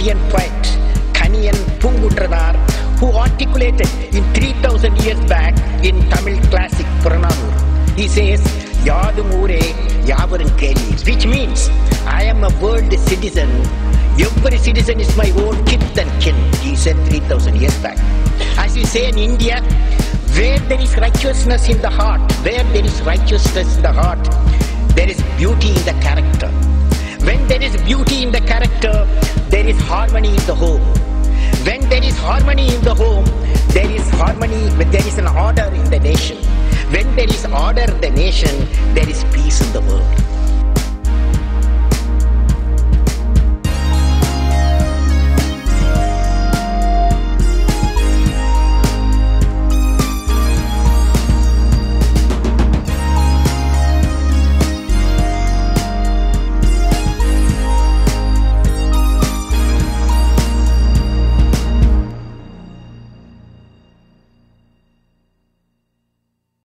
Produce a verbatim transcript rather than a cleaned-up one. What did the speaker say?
Indian poet Kaniyan Pungutranar, who articulated in three thousand years back in Tamil classic Purananur. He says, Yadum Ure Yavarum Keli, which means I am a world citizen. Every citizen is my own kith and kin, he said three thousand years back. As we say in India, where there is righteousness in the heart, where there is righteousness in the heart, there is beauty in the character. When there is beauty in the character, there is harmony in the home. When there is harmony in the home, there is harmony, there is an order in the nation. When there is order in the nation,